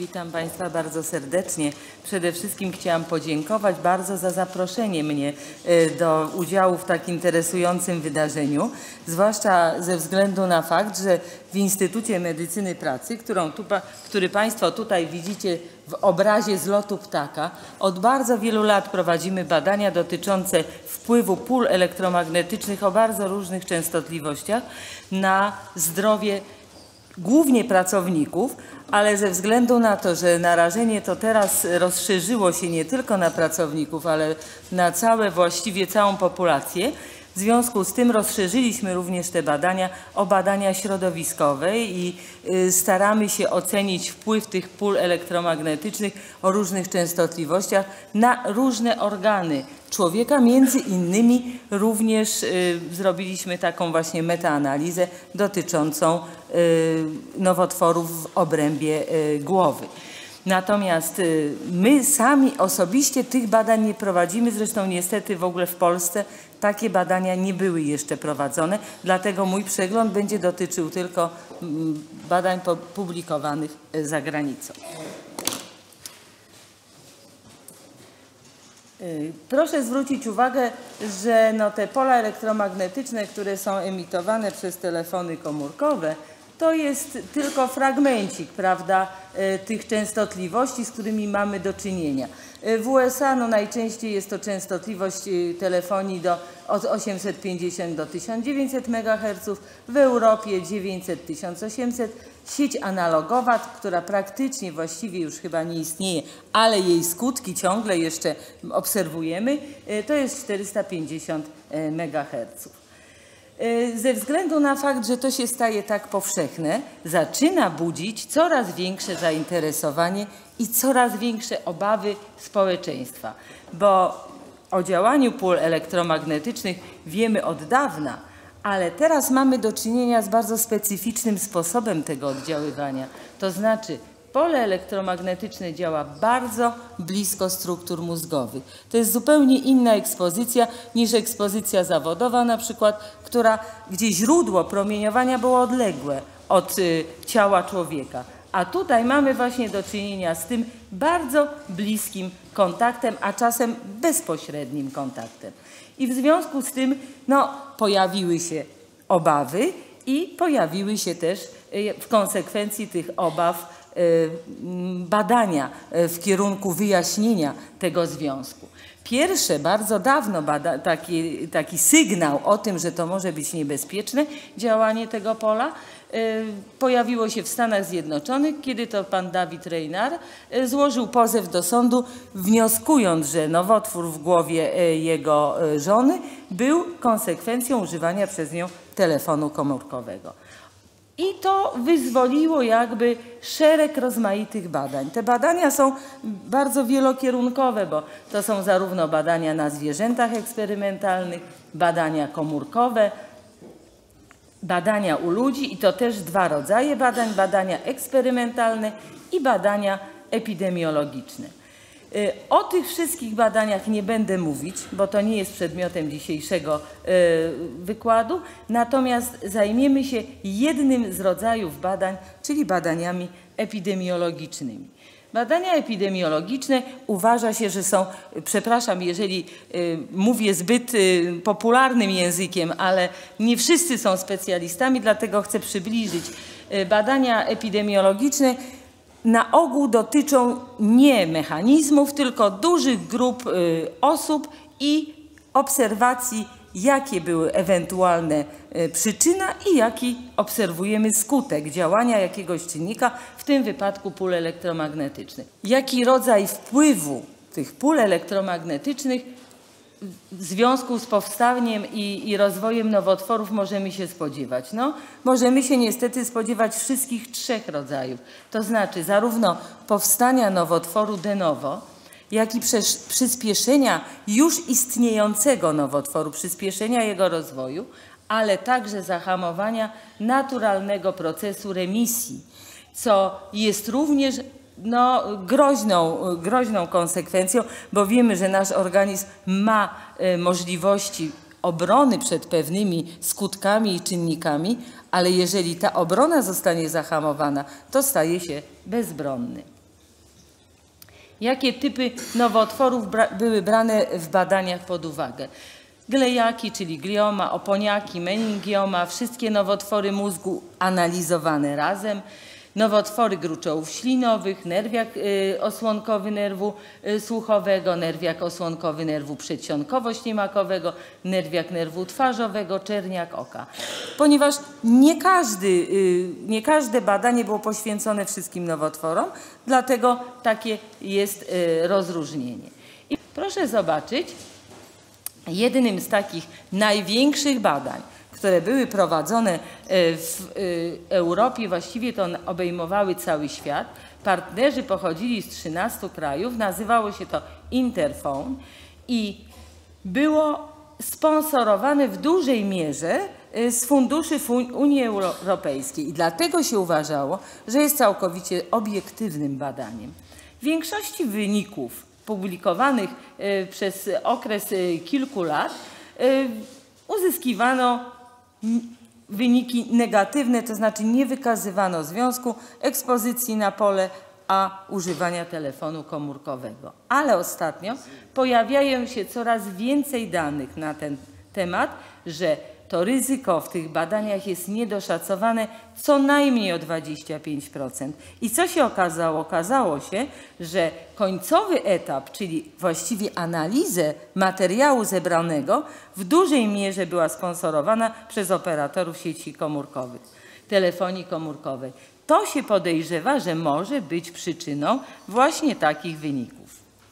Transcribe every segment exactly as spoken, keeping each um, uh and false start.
Witam Państwa bardzo serdecznie. Przede wszystkim chciałam podziękować bardzo za zaproszenie mnie do udziału w tak interesującym wydarzeniu, zwłaszcza ze względu na fakt, że w Instytucie Medycyny Pracy, którą tu, który Państwo tutaj widzicie w obrazie z lotu ptaka, od bardzo wielu lat prowadzimy badania dotyczące wpływu pól elektromagnetycznych o bardzo różnych częstotliwościach na zdrowie głównie pracowników, ale ze względu na to, że narażenie to teraz rozszerzyło się nie tylko na pracowników, ale na całe, właściwie całą populację, w związku z tym rozszerzyliśmy również te badania o badania środowiskowe i staramy się ocenić wpływ tych pól elektromagnetycznych o różnych częstotliwościach na różne organy człowieka. Między innymi również y, zrobiliśmy taką właśnie metaanalizę dotyczącą y, nowotworów w obrębie y, głowy. Natomiast y, my sami osobiście tych badań nie prowadzimy, zresztą niestety w ogóle w Polsce takie badania nie były jeszcze prowadzone, dlatego mój przegląd będzie dotyczył tylko y, badań publikowanych y, za granicą. Proszę zwrócić uwagę, że no te pola elektromagnetyczne, które są emitowane przez telefony komórkowe, to jest tylko fragmencik, prawda, tych częstotliwości, z którymi mamy do czynienia. W U S A no, najczęściej jest to częstotliwość telefonii do, od osiemset pięćdziesiąt do tysiąc dziewięćset megaherców, w Europie dziewięćset do tysiąca osiemset. Sieć analogowa, która praktycznie właściwie już chyba nie istnieje, ale jej skutki ciągle jeszcze obserwujemy, to jest czterysta pięćdziesiąt megaherców. Ze względu na fakt, że to się staje tak powszechne, zaczyna budzić coraz większe zainteresowanie i coraz większe obawy społeczeństwa, bo o działaniu pól elektromagnetycznych wiemy od dawna, ale teraz mamy do czynienia z bardzo specyficznym sposobem tego oddziaływania. To znaczy pole elektromagnetyczne działa bardzo blisko struktur mózgowych. To jest zupełnie inna ekspozycja niż ekspozycja zawodowa na przykład, która, gdzie źródło promieniowania było odległe od y, ciała człowieka. A tutaj mamy właśnie do czynienia z tym bardzo bliskim kontaktem, a czasem bezpośrednim kontaktem. I w związku z tym no, pojawiły się obawy i pojawiły się też w konsekwencji tych obaw badania w kierunku wyjaśnienia tego związku. Pierwsze, bardzo dawno bada, taki, taki sygnał o tym, że to może być niebezpieczne działanie tego pola, pojawiło się w Stanach Zjednoczonych, kiedy to pan David Reynard złożył pozew do sądu, wnioskując, że nowotwór w głowie jego żony był konsekwencją używania przez nią telefonu komórkowego. I to wyzwoliło jakby szereg rozmaitych badań. Te badania są bardzo wielokierunkowe, bo to są zarówno badania na zwierzętach eksperymentalnych, badania komórkowe, badania u ludzi i to też dwa rodzaje badań, badania eksperymentalne i badania epidemiologiczne. O tych wszystkich badaniach nie będę mówić, bo to nie jest przedmiotem dzisiejszego wykładu, natomiast zajmiemy się jednym z rodzajów badań, czyli badaniami epidemiologicznymi. Badania epidemiologiczne uważa się, że są, przepraszam, jeżeli y, mówię zbyt y, popularnym językiem, ale nie wszyscy są specjalistami, dlatego chcę przybliżyć. Y, badania epidemiologiczne na ogół dotyczą nie mechanizmów, tylko dużych grup y, osób i obserwacji, jakie były ewentualne y, przyczyna i jaki obserwujemy skutek działania jakiegoś czynnika, w tym wypadku pól elektromagnetycznych. Jaki rodzaj wpływu tych pól elektromagnetycznych w związku z powstaniem i, i rozwojem nowotworów możemy się spodziewać? No, możemy się niestety spodziewać wszystkich trzech rodzajów. To znaczy zarówno powstania nowotworu de novo, jak i przyspieszenia już istniejącego nowotworu, przyspieszenia jego rozwoju, ale także zahamowania naturalnego procesu remisji, co jest również no, groźną, groźną konsekwencją, bo wiemy, że nasz organizm ma y, możliwości obrony przed pewnymi skutkami i czynnikami, ale jeżeli ta obrona zostanie zahamowana, to staje się bezbronny. Jakie typy nowotworów bra były brane w badaniach pod uwagę? Glejaki, czyli glioma, oponiaki, meningioma, wszystkie nowotwory mózgu analizowane razem, nowotwory gruczołów ślinowych, nerwiak y, osłonkowy nerwu y, słuchowego, nerwiak osłonkowy nerwu przedsionkowo-ślimakowego, nerwiak nerwu twarzowego, czerniak oka. Ponieważ nie, każdy, y, nie każde badanie było poświęcone wszystkim nowotworom, dlatego takie jest y, rozróżnienie. I proszę zobaczyć, jednym z takich największych badań, które były prowadzone w Europie, właściwie to obejmowały cały świat. Partnerzy pochodzili z trzynastu krajów, nazywało się to Interphone i było sponsorowane w dużej mierze z funduszy Unii Europejskiej i dlatego się uważało, że jest całkowicie obiektywnym badaniem. W większości wyników publikowanych przez okres kilku lat uzyskiwano wyniki negatywne, to znaczy nie wykazywano związku ekspozycji na pole a używania telefonu komórkowego. Ale ostatnio pojawiają się coraz więcej danych na ten temat, że to ryzyko w tych badaniach jest niedoszacowane co najmniej o dwadzieścia pięć procent. I co się okazało? Okazało się, że końcowy etap, czyli właściwie analizę materiału zebranego, w dużej mierze była sponsorowana przez operatorów sieci komórkowych, telefonii komórkowej. To się podejrzewa, że może być przyczyną właśnie takich wyników.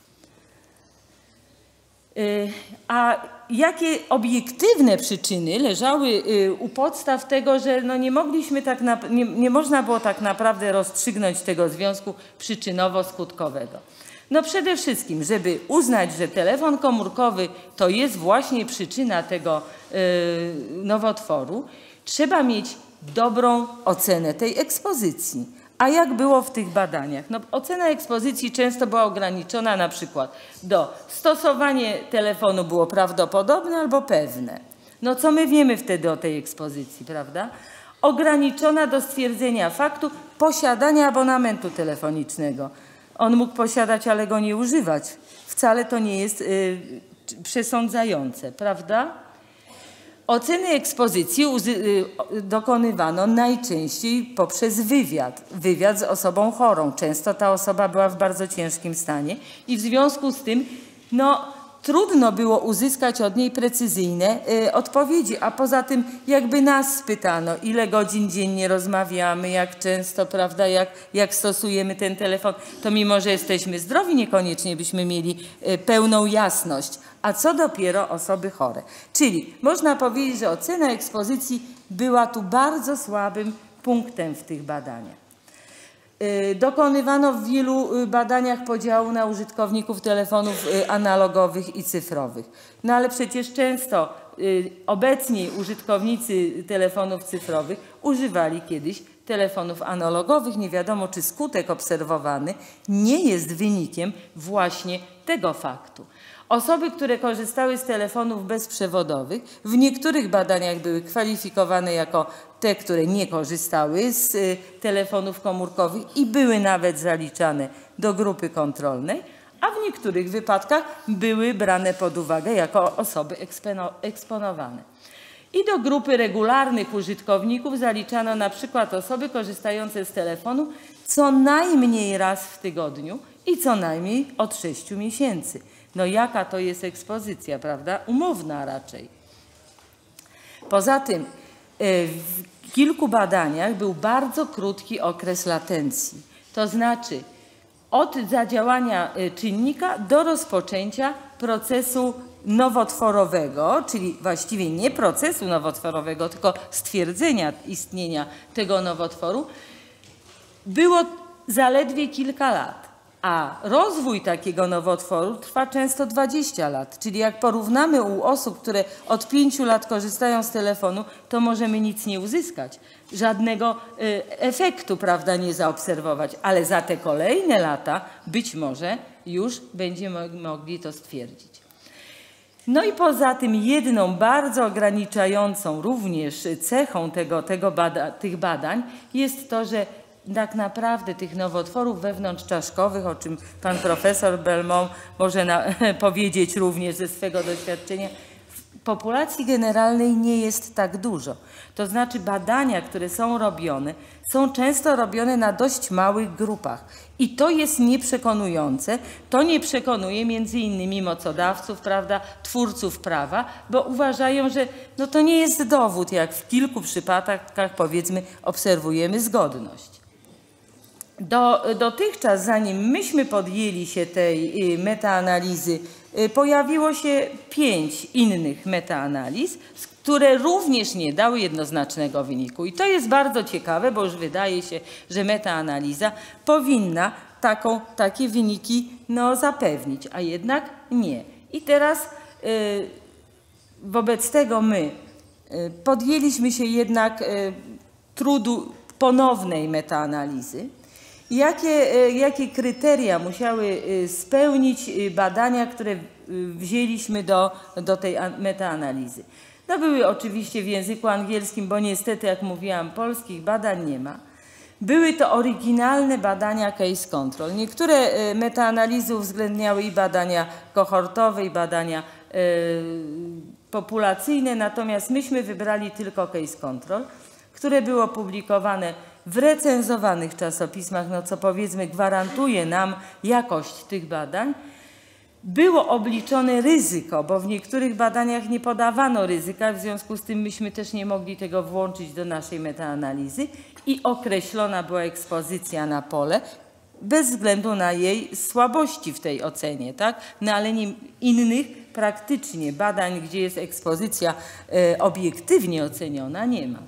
A jakie obiektywne przyczyny leżały u podstaw tego, że no nie mogliśmy tak na, nie, nie można było tak naprawdę rozstrzygnąć tego związku przyczynowo-skutkowego? No przede wszystkim, żeby uznać, że telefon komórkowy to jest właśnie przyczyna tego yy, nowotworu, trzeba mieć dobrą ocenę tej ekspozycji. A jak było w tych badaniach? No, ocena ekspozycji często była ograniczona na przykład do stosowanie telefonu było prawdopodobne albo pewne. No co my wiemy wtedy o tej ekspozycji, prawda? Ograniczona do stwierdzenia faktu posiadania abonamentu telefonicznego. On mógł posiadać, ale go nie używać. Wcale to nie jest y, przesądzające, prawda? Oceny ekspozycji dokonywano najczęściej poprzez wywiad. Wywiad z osobą chorą. Często ta osoba była w bardzo ciężkim stanie i w związku z tym no, trudno było uzyskać od niej precyzyjne y, odpowiedzi. A poza tym jakby nas spytano, ile godzin dziennie rozmawiamy, jak często, prawda, jak, jak stosujemy ten telefon, to mimo, że jesteśmy zdrowi, niekoniecznie byśmy mieli y, pełną jasność. A co dopiero osoby chore. Czyli można powiedzieć, że ocena ekspozycji była tu bardzo słabym punktem w tych badaniach. Dokonywano w wielu badaniach podziału na użytkowników telefonów analogowych i cyfrowych. No ale przecież często obecnie użytkownicy telefonów cyfrowych używali kiedyś telefonów analogowych. Nie wiadomo, czy skutek obserwowany nie jest wynikiem właśnie tego faktu. Osoby, które korzystały z telefonów bezprzewodowych, w niektórych badaniach były kwalifikowane jako te, które nie korzystały z y, telefonów komórkowych i były nawet zaliczane do grupy kontrolnej, a w niektórych wypadkach były brane pod uwagę jako osoby eksponowane. I do grupy regularnych użytkowników zaliczano na przykład osoby korzystające z telefonu co najmniej raz w tygodniu i co najmniej od sześciu miesięcy. No jaka to jest ekspozycja, prawda? Umowna raczej. Poza tym w kilku badaniach był bardzo krótki okres latencji. To znaczy od zadziałania czynnika do rozpoczęcia procesu nowotworowego, czyli właściwie nie procesu nowotworowego, tylko stwierdzenia istnienia tego nowotworu, było zaledwie kilka lat. A rozwój takiego nowotworu trwa często dwadzieścia lat. Czyli jak porównamy u osób, które od pięciu lat korzystają z telefonu, to możemy nic nie uzyskać. Żadnego y, efektu, prawda, nie zaobserwować. Ale za te kolejne lata być może już będziemy mogli to stwierdzić. No i poza tym jedną bardzo ograniczającą również cechą tego, tego bada, tych badań jest to, że tak naprawdę tych nowotworów wewnątrzczaszkowych, o czym pan profesor Belmont może na, powiedzieć również ze swego doświadczenia, w populacji generalnej nie jest tak dużo. To znaczy badania, które są robione, są często robione na dość małych grupach. I to jest nieprzekonujące. To nie przekonuje między innymi mocodawców, prawda, twórców prawa, bo uważają, że no to nie jest dowód, jak w kilku przypadkach, powiedzmy, obserwujemy zgodność. Do, dotychczas, zanim myśmy podjęli się tej metaanalizy, pojawiło się pięć innych metaanaliz, które również nie dały jednoznacznego wyniku. I to jest bardzo ciekawe, bo już wydaje się, że metaanaliza powinna taką, takie wyniki no, zapewnić, a jednak nie. I teraz y, wobec tego my y, podjęliśmy się jednak y, trudu ponownej metaanalizy. Jakie, jakie kryteria musiały spełnić badania, które wzięliśmy do, do tej metaanalizy? No były oczywiście w języku angielskim, bo niestety, jak mówiłam, polskich badań nie ma. Były to oryginalne badania case control. Niektóre metaanalizy uwzględniały i badania kohortowe, i badania y, populacyjne, natomiast myśmy wybrali tylko case control, które było publikowane w recenzowanych czasopismach, no co powiedzmy gwarantuje nam jakość tych badań. Było obliczone ryzyko, bo w niektórych badaniach nie podawano ryzyka, w związku z tym myśmy też nie mogli tego włączyć do naszej metaanalizy i określona była ekspozycja na pole bez względu na jej słabości w tej ocenie, tak? No ale nie, innych praktycznie badań, gdzie jest ekspozycja e, obiektywnie oceniona, nie ma.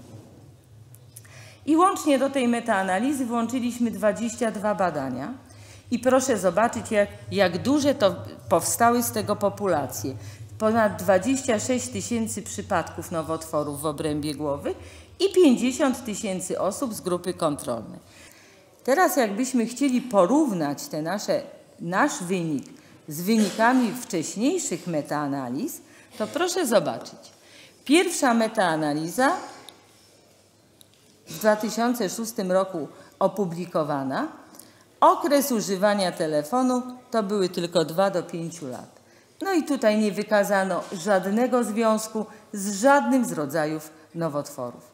I łącznie do tej metaanalizy włączyliśmy dwadzieścia dwa badania. I proszę zobaczyć, jak, jak duże to powstały z tego populacje. Ponad dwadzieścia sześć tysięcy przypadków nowotworów w obrębie głowy i pięćdziesiąt tysięcy osób z grupy kontrolnej. Teraz jakbyśmy chcieli porównać te nasze, nasz wynik z wynikami wcześniejszych metaanaliz, to proszę zobaczyć. Pierwsza metaanaliza w dwa tysiące szóstym roku opublikowana. Okres używania telefonu to były tylko dwa do pięciu lat. No i tutaj nie wykazano żadnego związku z żadnym z rodzajów nowotworów.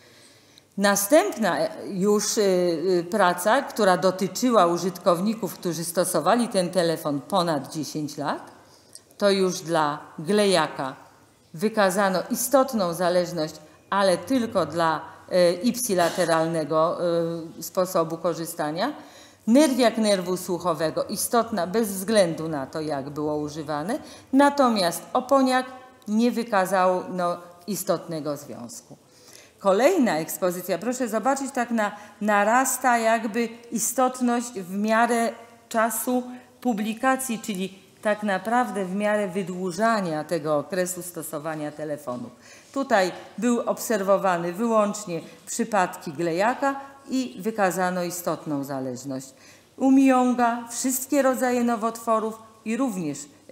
Następna już praca, która dotyczyła użytkowników, którzy stosowali ten telefon ponad dziesięć lat, to już dla glejaka wykazano istotną zależność, ale tylko dla ipsilateralnego sposobu korzystania. Nerwiak nerwu słuchowego istotna bez względu na to, jak było używane, natomiast oponiak nie wykazał no, istotnego związku. Kolejna ekspozycja, proszę zobaczyć, tak na, narasta jakby istotność w miarę czasu publikacji, czyli tak naprawdę w miarę wydłużania tego okresu stosowania telefonów. Tutaj były obserwowane wyłącznie przypadki glejaka i wykazano istotną zależność. U Mionga wszystkie rodzaje nowotworów i również e,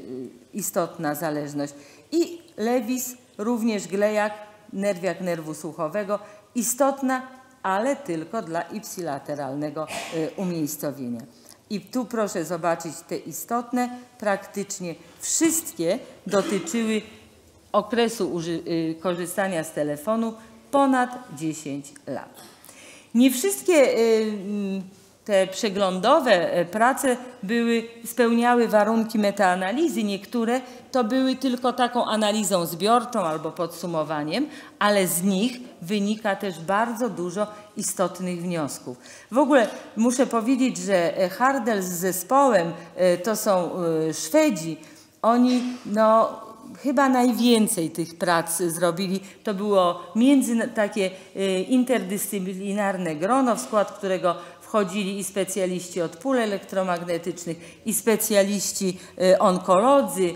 istotna zależność. I Lewis, również glejak, nerwiak nerwu słuchowego, istotna, ale tylko dla ipsilateralnego e, umiejscowienia. I tu proszę zobaczyć te istotne, praktycznie wszystkie dotyczyły okresu y, korzystania z telefonu ponad dziesięć lat. Nie wszystkie y, te przeglądowe prace były, spełniały warunki metaanalizy. Niektóre to były tylko taką analizą zbiorczą albo podsumowaniem, ale z nich wynika też bardzo dużo istotnych wniosków. W ogóle muszę powiedzieć, że Hardel z zespołem, to są Szwedzi, oni no, chyba najwięcej tych prac zrobili. To było między takie interdyscyplinarne grono, w skład którego wchodzili i specjaliści od pól elektromagnetycznych, i specjaliści onkolodzy,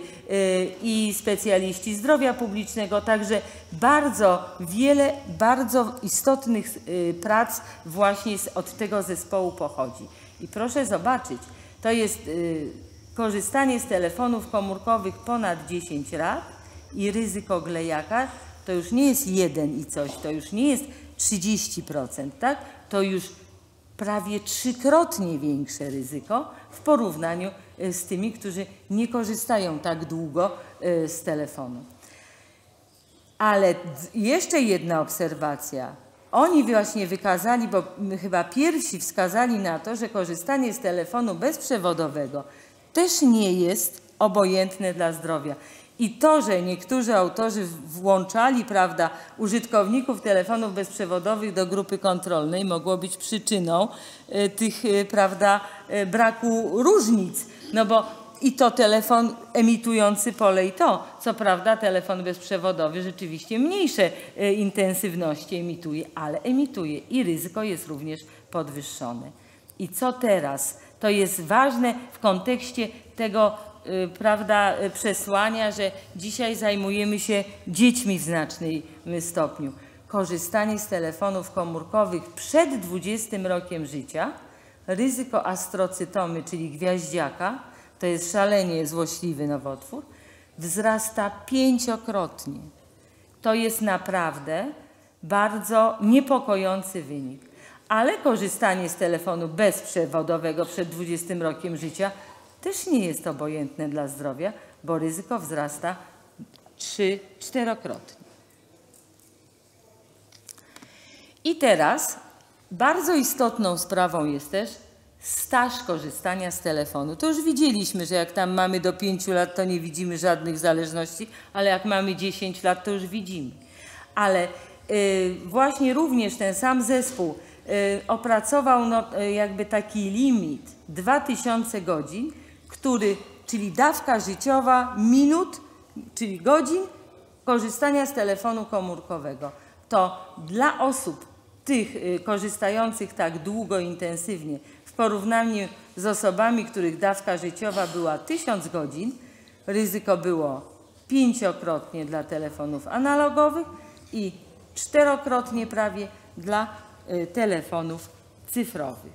i specjaliści zdrowia publicznego. Także bardzo wiele, bardzo istotnych prac właśnie od tego zespołu pochodzi. I proszę zobaczyć, to jest korzystanie z telefonów komórkowych ponad dziesięć lat i ryzyko glejaka to już nie jest jeden i coś, to już nie jest trzydzieści procent, tak? To już prawie trzykrotnie większe ryzyko w porównaniu z tymi, którzy nie korzystają tak długo z telefonu. Ale jeszcze jedna obserwacja. Oni właśnie wykazali, bo chyba pierwsi wskazali na to, że korzystanie z telefonu bezprzewodowego też nie jest obojętne dla zdrowia. I to, że niektórzy autorzy włączali, prawda, użytkowników telefonów bezprzewodowych do grupy kontrolnej, mogło być przyczyną y, tych, y, prawda, y, braku różnic. No bo i to telefon emitujący pole i to, co prawda telefon bezprzewodowy rzeczywiście mniejsze y, intensywności emituje, ale emituje i ryzyko jest również podwyższone. I co teraz? To jest ważne w kontekście tego, prawda, przesłania, że dzisiaj zajmujemy się dziećmi w znacznym stopniu. Korzystanie z telefonów komórkowych przed dwudziestym rokiem życia, ryzyko astrocytomy, czyli gwiaździaka, to jest szalenie złośliwy nowotwór, wzrasta pięciokrotnie. To jest naprawdę bardzo niepokojący wynik. Ale korzystanie z telefonu bezprzewodowego przed dwudziestym rokiem życia też nie jest obojętne dla zdrowia, bo ryzyko wzrasta trzy czterokrotnie. I teraz bardzo istotną sprawą jest też staż korzystania z telefonu. To już widzieliśmy, że jak tam mamy do pięciu lat, to nie widzimy żadnych zależności, ale jak mamy dziesięć lat, to już widzimy. Ale y, właśnie również ten sam zespół y, opracował no, y, jakby taki limit dwa tysiące godzin, który, czyli dawka życiowa minut, czyli godzin korzystania z telefonu komórkowego. To dla osób tych y, korzystających tak długo, intensywnie, w porównaniu z osobami, których dawka życiowa była tysiąc godzin, ryzyko było pięciokrotnie dla telefonów analogowych i czterokrotnie prawie dla y, telefonów cyfrowych.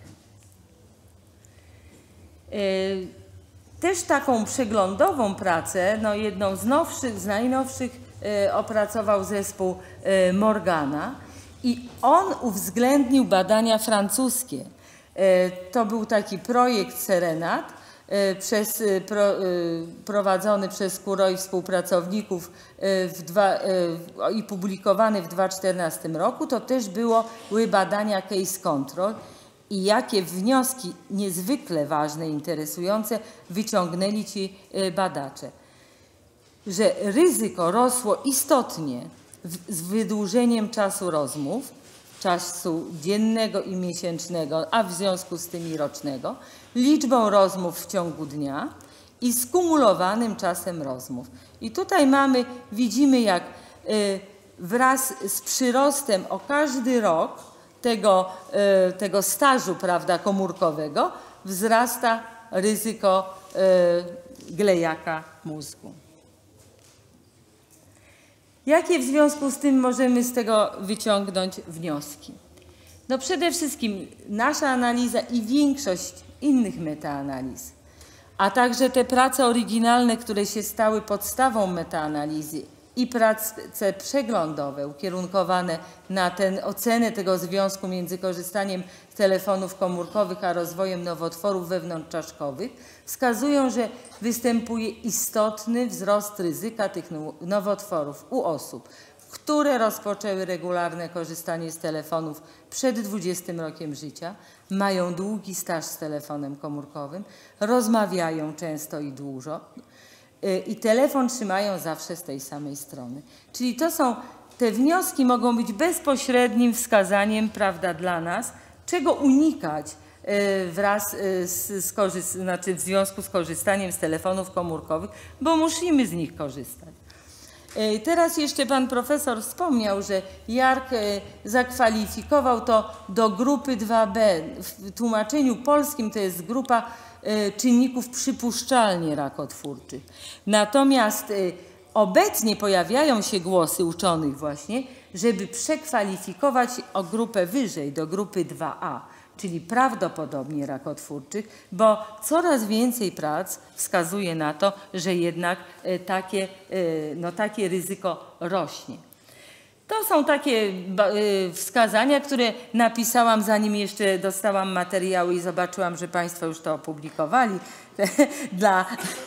Y, Też taką przeglądową pracę, no jedną z nowszych, z najnowszych y, opracował zespół y, Morgana i on uwzględnił badania francuskie. Y, to był taki projekt Serenat y, przez, y, pro, y, prowadzony przez Kuro i współpracowników y, w dwa, y, i publikowany w dwa tysiące czternastym roku. To też było, były badania case control. I jakie wnioski niezwykle ważne, interesujące wyciągnęli ci badacze. Że ryzyko rosło istotnie z wydłużeniem czasu rozmów, czasu dziennego i miesięcznego, a w związku z tym i rocznego, liczbą rozmów w ciągu dnia i skumulowanym czasem rozmów. I tutaj mamy, widzimy jak wraz z przyrostem o każdy rok Tego, tego stażu, prawda, komórkowego wzrasta ryzyko glejaka mózgu. Jakie w związku z tym możemy z tego wyciągnąć wnioski? No przede wszystkim nasza analiza i większość innych metaanaliz, a także te prace oryginalne, które się stały podstawą metaanalizy i prace przeglądowe ukierunkowane na tę ocenę tego związku między korzystaniem z telefonów komórkowych a rozwojem nowotworów wewnątrzczaszkowych wskazują, że występuje istotny wzrost ryzyka tych nowotworów u osób, które rozpoczęły regularne korzystanie z telefonów przed dwudziestym rokiem życia, mają długi staż z telefonem komórkowym, rozmawiają często i dużo, i telefon trzymają zawsze z tej samej strony. Czyli to są, te wnioski mogą być bezpośrednim wskazaniem, prawda, dla nas, czego unikać wraz z, z, znaczy w związku z korzystaniem z telefonów komórkowych, bo musimy z nich korzystać. Teraz jeszcze pan profesor wspomniał, że Jark zakwalifikował to do grupy dwa B. W tłumaczeniu polskim to jest grupa czynników przypuszczalnie rakotwórczych. Natomiast obecnie pojawiają się głosy uczonych właśnie, żeby przekwalifikować o grupę wyżej, do grupy dwa A, czyli prawdopodobnie rakotwórczych, bo coraz więcej prac wskazuje na to, że jednak takie, no, takie ryzyko rośnie. To są takie wskazania, które napisałam, zanim jeszcze dostałam materiały i zobaczyłam, że Państwo już to opublikowali. Dla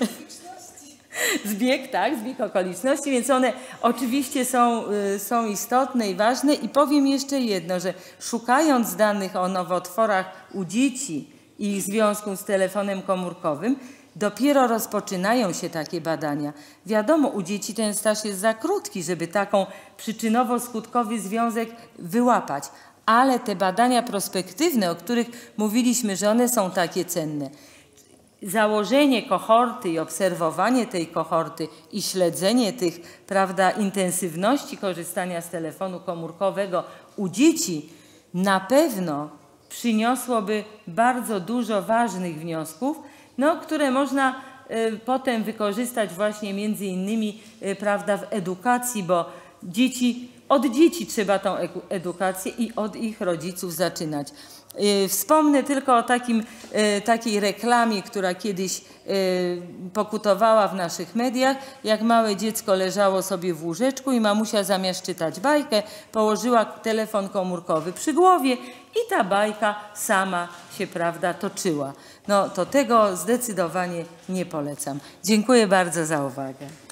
zbieg, tak, zbieg okoliczności, więc one oczywiście są, są istotne i ważne. I powiem jeszcze jedno, że szukając danych o nowotworach u dzieci i ich związku z telefonem komórkowym, dopiero rozpoczynają się takie badania. Wiadomo, u dzieci ten staż jest za krótki, żeby taką przyczynowo-skutkowy związek wyłapać. Ale te badania prospektywne, o których mówiliśmy, że one są takie cenne, założenie kohorty i obserwowanie tej kohorty i śledzenie tych, prawda, intensywności korzystania z telefonu komórkowego u dzieci na pewno przyniosłoby bardzo dużo ważnych wniosków, no, które można y, potem wykorzystać właśnie między innymi y, prawda, w edukacji, bo dzieci, od dzieci trzeba tą edukację i od ich rodziców zaczynać. Y, wspomnę tylko o takim, y, takiej reklamie, która kiedyś y, pokutowała w naszych mediach, jak małe dziecko leżało sobie w łóżeczku i mamusia zamiast czytać bajkę położyła telefon komórkowy przy głowie i ta bajka sama się, prawda, toczyła. No to tego zdecydowanie nie polecam. Dziękuję bardzo za uwagę.